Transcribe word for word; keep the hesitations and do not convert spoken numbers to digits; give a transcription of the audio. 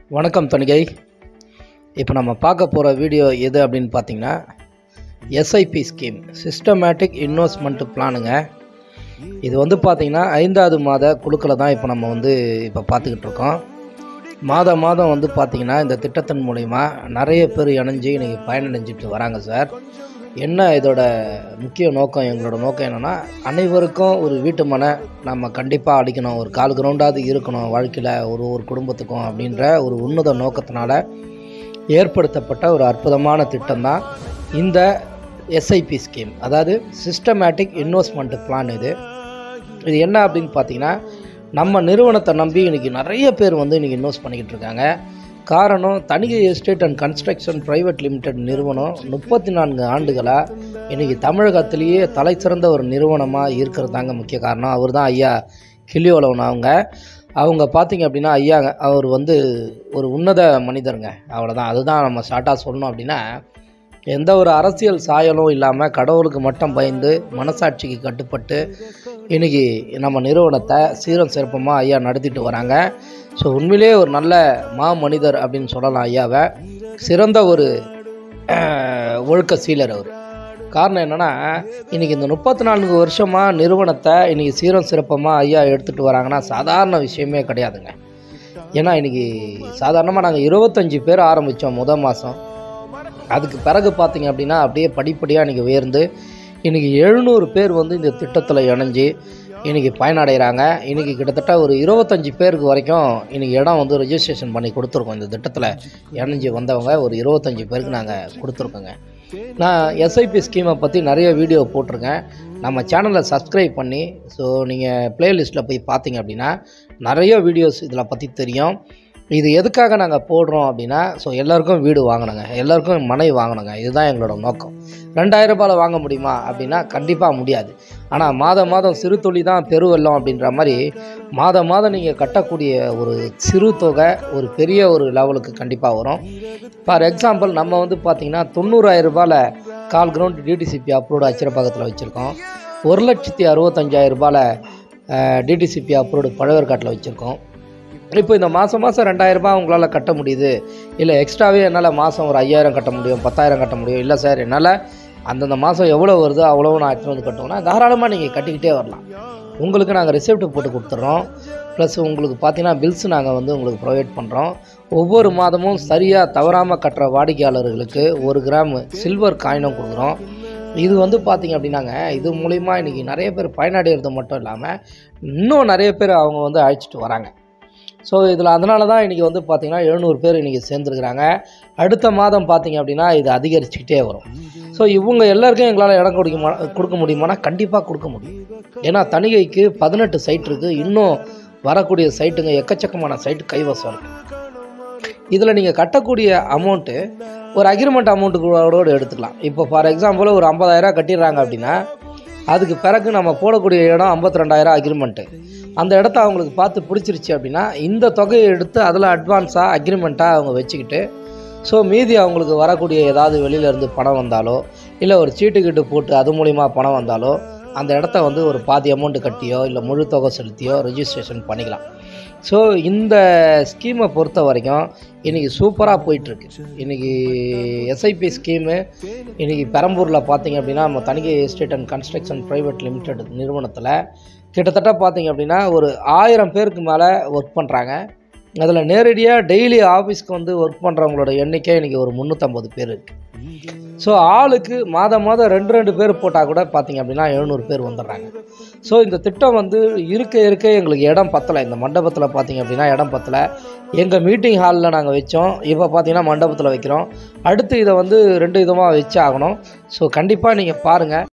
வணக்கம் தணிகை. இப்போ நம்ம பார்க்க போகிற வீடியோ எது அப்படின்னு பார்த்தீங்கன்னா, எஸ்ஐபி ஸ்கீம் சிஸ்டமேட்டிக் இன்வெஸ்ட்மெண்ட் பிளானுங்க. இது வந்து பார்த்திங்கன்னா ஐந்தாவது மாத குழுக்களை தான் இப்போ நம்ம வந்து இப்போ பார்த்துக்கிட்டு இருக்கோம். மாதம் மாதம் வந்து பார்த்திங்கன்னா இந்த திட்டத்தின் மூலிமா நிறைய பேர் இணைஞ்சு இன்றைக்கி பயனடைஞ்சிட்டு வராங்க சார். என்ன இதோட முக்கிய நோக்கம், எங்களோட நோக்கம் என்னென்னா, அனைவருக்கும் ஒரு வீட்டு மனை நம்ம கண்டிப்பாக அளிக்கணும், ஒரு கால் கிரவுண்டாவது இருக்கணும் வாழ்க்கையில் ஒரு ஒரு குடும்பத்துக்கும் அப்படின்ற ஒரு உன்னத நோக்கத்தினால ஏற்படுத்தப்பட்ட ஒரு அற்புதமான திட்டம் தான் இந்த எஸ்ஐபி ஸ்கீம், அதாவது சிஸ்டமேட்டிக் இன்வெஸ்ட்மெண்ட் பிளான். இது இது என்ன அப்படின்னு பார்த்தீங்கன்னா, நம்ம நிறுவனத்தை நம்பி இன்றைக்கி நிறைய பேர் வந்து இன்றைக்கி இன்வெஸ்ட் பண்ணிக்கிட்டு இருக்காங்க. காரணம், Thanigai estate and construction private limited நிறுவனம் முப்பத்தி நான்கு ஆண்டுகளாக இன்றைக்கி தமிழகத்திலேயே தலை சிறந்த ஒரு நிறுவனமாக இருக்கிறது தாங்க முக்கிய காரணம். அவர் தான் ஐயா கிளியோலவன். அவங்க அவங்க பார்த்திங்க அப்படின்னா, ஐயா அவர் வந்து ஒரு உன்னத மனிதருங்க, அவ்வளோதான். அதுதான் நம்ம ஷார்ட்டாக சொல்லணும். அப்படின்னா, எந்த ஒரு அரசியல் சாயலும் இல்லாமல் கடவுளுக்கு மட்டும் பயந்து மனசாட்சிக்கு கட்டுப்பட்டு இன்றைக்கி நம்ம நிறுவனத்தை சீரம் சிறப்பமாக ஐயா நடத்திட்டு வராங்க. ஸோ உண்மையிலே ஒரு நல்ல மா மனிதர் அப்படின்னு சொல்லலாம் ஐயாவை. சிறந்த ஒரு ஒழுக்க சீலர் அவர். காரணம் என்னென்னா, இன்றைக்கி இந்த முப்பத்தி நான்கு வருஷமாக நிறுவனத்தை இன்றைக்கி சீரம் சிறப்பமாக ஐயா எடுத்துகிட்டு வராங்கன்னா சாதாரண விஷயமே கிடையாதுங்க. ஏன்னா இன்றைக்கி சாதாரணமாக நாங்கள் இருபத்தஞ்சி பேர் ஆரம்பித்தோம் முதல் மாதம். அதுக்கு பிறகு பார்த்திங்க அப்படின்னா அப்படியே படிப்படியாக இன்றைக்கி உயர்ந்து இன்றைக்கி எழுநூறு பேர் வந்து இந்த திட்டத்தில் இணைஞ்சி இன்றைக்கி பயனடைகிறாங்க. இன்றைக்கி கிட்டத்தட்ட ஒரு இருபத்தஞ்சி பேருக்கு வரைக்கும் இன்றைக்கி இடம் வந்து ரெஜிஸ்ட்ரேஷன் பண்ணி கொடுத்துருக்கோம். இந்த திட்டத்தில் இணைஞ்சி வந்தவங்க ஒரு இருபத்தஞ்சி பேருக்கு நாங்கள் கொடுத்துருக்கோங்க. நான் எஸ்ஐபி ஸ்கீமை பற்றி நிறைய வீடியோ போட்டிருக்கேன். நம்ம சேனலை சப்ஸ்கிரைப் பண்ணி, ஸோ நீங்கள் ப்ளேலிஸ்ட்டில் போய் பார்த்தீங்க அப்படின்னா நிறைய வீடியோஸ் இதில் பற்றி தெரியும். இது எதுக்காக நாங்கள் போடுறோம் அப்படின்னா, ஸோ எல்லாருக்கும் வீடு வாங்கணுங்க, எல்லாருக்கும் மனை வாங்கணுங்க. இதுதான் எங்களோட நோக்கம். ரெண்டாயிரம் ரூபாயில் வாங்க முடியுமா அப்படின்னா கண்டிப்பாக முடியாது. ஆனால் மாதம் மாதம் சிறு தொழில் தான் பெருவெல்லம் அப்படின்ற மாதிரி மாதம் மாதம் நீங்கள் கட்டக்கூடிய ஒரு சிறு தொகை ஒரு பெரிய ஒரு லெவலுக்கு கண்டிப்பாக வரும். ஃபார் எக்ஸாம்பிள், நம்ம வந்து பார்த்திங்கன்னா தொண்ணூறாயிரம் ரூபாயில் கால் கிரவுண்ட் டிடிசிபி அப்ரூவ்டு அச்சிரப்பாக்கத்தில் வச்சுருக்கோம். ஒரு லட்சத்தி அறுபத்தஞ்சாயிரம் ரூபாயில் டிடிசிபி அப்ரூவ்டு பழவேற்காட்டில் வச்சுருக்கோம். இப்போ இந்த மாதம் மாதம் ரெண்டாயிரம் ரூபாய் உங்களால் கட்ட முடியுது, இல்லை எக்ஸ்ட்ராவே என்னால் மாதம் ஒரு ஐயாயிரம் கட்ட முடியும், பத்தாயிரம் கட்ட முடியும், இல்லை சார் என்னால் அந்தந்த மாதம் எவ்வளோ வருதோ அவ்வளோ நான் எடுத்துகிட்டு வந்து கட்டுவோம்னா தாராளமாக நீங்கள் கட்டிக்கிட்டே வரலாம். உங்களுக்கு நாங்கள் ரிசிப்ட் போட்டு கொடுத்துட்றோம். ப்ளஸ் உங்களுக்கு பார்த்தீங்கன்னா பில்ஸ் நாங்கள் வந்து உங்களுக்கு ப்ரொவைட் பண்ணுறோம். ஒவ்வொரு மாதமும் சரியாக தவறாமல் கட்டுற வாடிக்கையாளர்களுக்கு ஒரு கிராம் சில்வர் காயினும் கொடுக்குறோம். இது வந்து பார்த்திங்க அப்படின்னாங்க, இது மூலிமா இன்றைக்கி நிறைய பேர் பயனடைகிறது மட்டும் இல்லாமல் இன்னும் நிறைய பேர் அவங்க வந்து அழைச்சிட்டு வராங்க. ஸோ இதில் அதனால தான் இன்றைக்கி வந்து பார்த்திங்கன்னா எழுநூறு பேர் இன்றைக்கி சேர்ந்துருக்குறாங்க. அடுத்த மாதம் பார்த்திங்க அப்படின்னா இது அதிகரிச்சுக்கிட்டே வரும். ஸோ இவங்க எல்லாருக்கும் எங்களால் இடம் கொடுக்க கொடுக்க முடியுமானா கண்டிப்பாக கொடுக்க முடியும். ஏன்னா தணிகைக்கு பதினெட்டு சைட் இருக்குது. இன்னும் வரக்கூடிய சைட்டுங்க எக்கச்சக்கமான சைட்டு கைவசம் இருக்குது. இதில் நீங்கள் கட்டக்கூடிய அமௌண்ட்டு ஒரு அக்ரிமெண்ட் அமௌண்ட்டுகளோடு எடுத்துக்கலாம். இப்போ ஃபார் எக்ஸாம்பிள் ஒரு ஐம்பதாயிரம் கட்டிடுறாங்க அப்படின்னா அதுக்கு பிறகு நம்ம போடக்கூடிய இடம் ஐம்பத்தி ரெண்டாயிரம் அக்ரிமெண்ட்டு. அந்த இடத்த அவங்களுக்கு பார்த்து பிடிச்சிருச்சு அப்படின்னா இந்த தொகையை எடுத்து அதில் அட்வான்ஸாக அக்ரிமெண்ட்டாக அவங்க வச்சுக்கிட்டு, ஸோ மீதி அவங்களுக்கு வரக்கூடிய ஏதாவது வெளியிலேருந்து பணம் வந்தாலோ இல்லை ஒரு சீட்டுக்கிட்டு போட்டு அது மூலிமா பணம் வந்தாலோ அந்த இடத்த வந்து ஒரு பாதி அமௌண்ட்டு கட்டியோ இல்லை முழு தொகை செலுத்தியோ ரெஜிஸ்ட்ரேஷன் பண்ணிக்கலாம். ஸோ இந்த ஸ்கீமை பொறுத்த வரைக்கும் இன்றைக்கி சூப்பராக போயிட்டுருக்கு. இன்றைக்கி எஸ்ஐபி ஸ்கீமு இன்றைக்கி பெரம்பூரில் பார்த்திங்க அப்படின்னா நம்ம Thanigai estate and construction private limited நிறுவனத்தில் கிட்டத்தட்ட பார்த்திங்க அப்படின்னா ஒரு ஆயிரம் பேருக்கு மேலே ஒர்க் பண்ணுறாங்க. அதில் நேரடியாக டெய்லி ஆஃபீஸ்க்கு வந்து ஒர்க் பண்ணுறவங்களோட எண்ணிக்கை இன்றைக்கி ஒரு முந்நூற்றம்பது பேர் இருக்குது. ஸோ ஆளுக்கு மாதம் மாதம் ரெண்டு ரெண்டு பேர் போட்டால் கூட பார்த்திங்க அப்படின்னா எழுநூறு பேர் வந்துடுறாங்க. ஸோ இந்த திட்டம் வந்து இருக்க இருக்க எங்களுக்கு இடம் பத்தலை. இந்த மண்டபத்தில் பார்த்திங்க அப்படின்னா இடம் பத்தலை. எங்கள் மீட்டிங் ஹாலில் நாங்கள் வச்சோம், இப்போ பார்த்திங்கன்னா மண்டபத்தில் வைக்கிறோம். அடுத்து இதை வந்து ரெண்டு விதமாக வச்சு ஆகணும். ஸோ கண்டிப்பாக நீங்கள் பாருங்கள்.